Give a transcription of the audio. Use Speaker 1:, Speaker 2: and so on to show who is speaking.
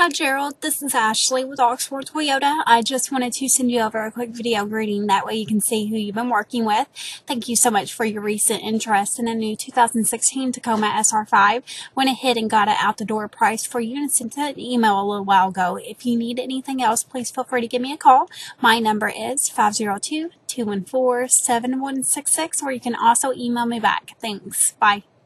Speaker 1: Hi Gerald, this is Ashley with Oxmoor Toyota. I just wanted to send you over a quick video greeting, that way you can see who you've been working with. Thank you so much for your recent interest in a new 2016 Tacoma SR5. Went ahead and got it out the door priced for you and sent an email a little while ago. If you need anything else, please feel free to give me a call. My number is 502-214-7166, or you can also email me back. Thanks. Bye.